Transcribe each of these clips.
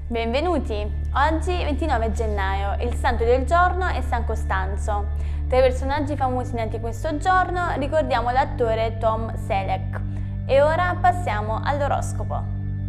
Benvenuti! Oggi 29 gennaio, il santo del giorno è San Costanzo. Tra i personaggi famosi nati questo giorno ricordiamo l'attore Tom Selleck. E ora passiamo all'oroscopo.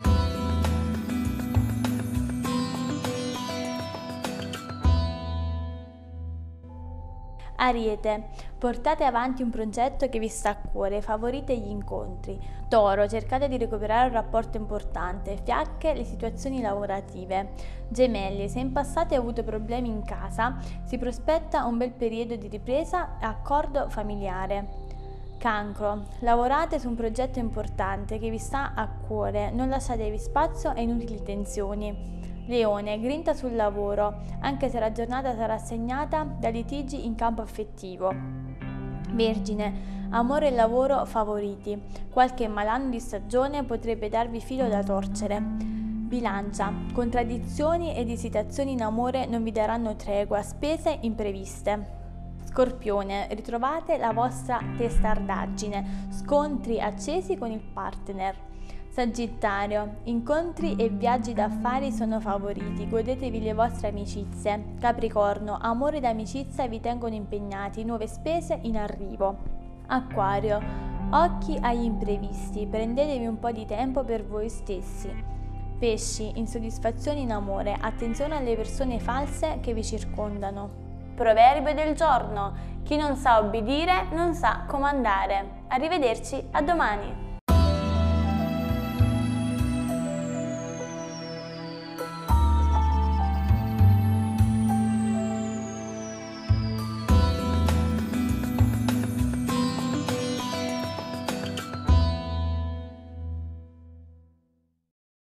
Ariete, portate avanti un progetto che vi sta a cuore, favorite gli incontri. Toro, cercate di recuperare un rapporto importante, Fiacche, le situazioni lavorative. Gemelli, se in passato hai avuto problemi in casa, si prospetta un bel periodo di ripresa e accordo familiare. Cancro, lavorate su un progetto importante che vi sta a cuore, non lasciatevi spazio a inutili tensioni. Leone, grinta sul lavoro, anche se la giornata sarà segnata da litigi in campo affettivo. Vergine, amore e lavoro favoriti, qualche malanno di stagione potrebbe darvi filo da torcere. Bilancia, contraddizioni ed esitazioni in amore non vi daranno tregua, spese impreviste. Scorpione, ritrovate la vostra testardaggine, scontri accesi con il partner. Sagittario, incontri e viaggi d'affari sono favoriti, godetevi le vostre amicizie. Capricorno, amore ed amicizia vi tengono impegnati, nuove spese in arrivo. Acquario, occhi agli imprevisti, prendetevi un po' di tempo per voi stessi. Pesci, insoddisfazioni in amore, attenzione alle persone false che vi circondano. Proverbio del giorno, chi non sa obbedire non sa comandare. Arrivederci, a domani!